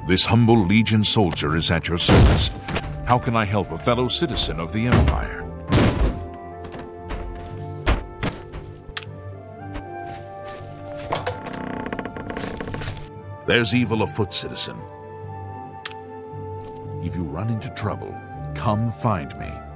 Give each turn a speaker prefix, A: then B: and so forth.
A: This humble Legion soldier is at your service. How can I help a fellow citizen of the Empire? There's evil afoot, citizen. If you run into trouble, come find me.